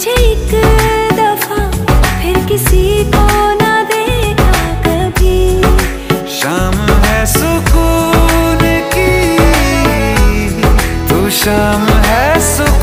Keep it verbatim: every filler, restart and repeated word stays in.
तुझे एक दफा फिर किसी को ना देखा कभी। शाम है सुकून की, तू शाम है सुकून